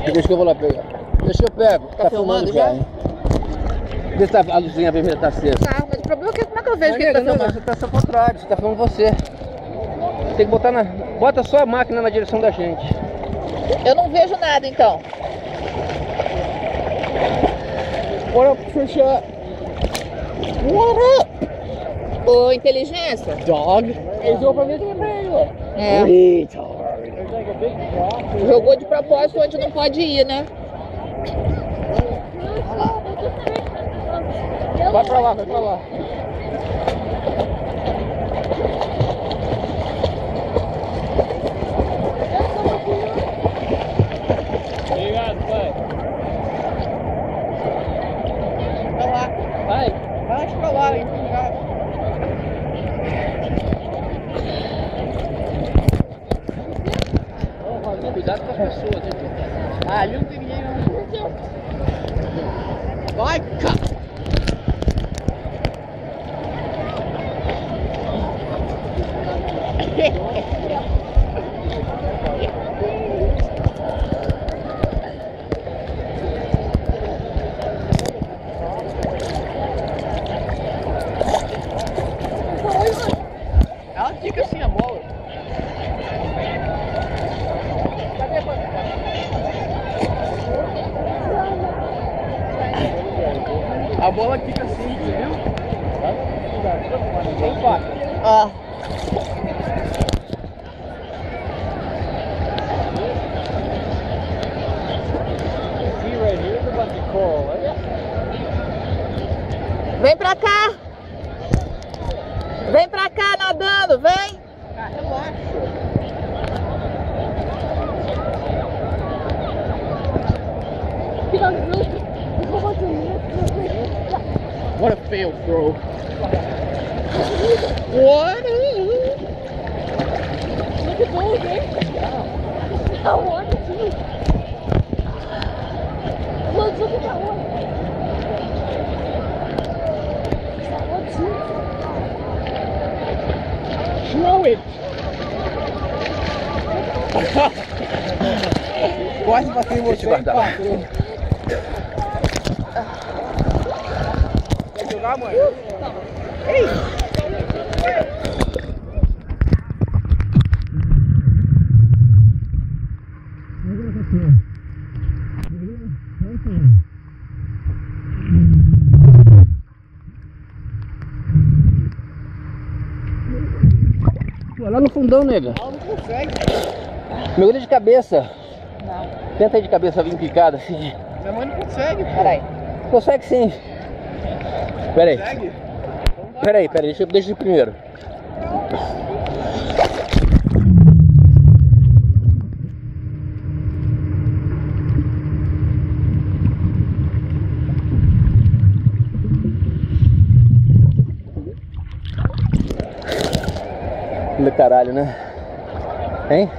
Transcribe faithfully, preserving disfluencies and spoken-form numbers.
Deixa que eu vou lá pegar. Deixa que eu pego. Tá, tá filmando já? Hein? Vê se tá, a luzinha vermelha tá acesa. Tá, mas o problema é que como é que eu vejo que ele tá filmando? Você tá só por trás, você tá filmando você. Tem que botar na... Bota só a máquina na direção da gente. Eu não vejo nada então. What up, Trisha? What up? Ô, inteligência. Dog. Ele jogou pra mim também, ó. É. Eita. Jogou de propósito onde não pode ir, né? Vai pra lá, vai pra lá. Obrigado, pai. Pra lá. Vai. Vai pra lá, hein? Cuidado com as pessoas, hein? Ah, ali não tem ninguém não. Vai, cara! Ela fica assim a bola. A bola fica assim, entendeu? Tem quatro. Ah. Vem pra cá! Vem pra cá nadando, vem! Ah, relaxa. What a fail throw. What? Look at those, eh? I want to. Look, look at that one. That one too. Throw it. Quase bateu em você. Quer jogar, mãe? Ei! Lá no fundão, nega. Ela não consegue. Mergulha de cabeça. Não. Tenta aí de cabeça vir picada assim. Minha mãe não consegue. Peraí. Consegue sim. Peraí. Consegue? Peraí, peraí, deixa eu deixa eu ir primeiro. Do caralho, né? Hein?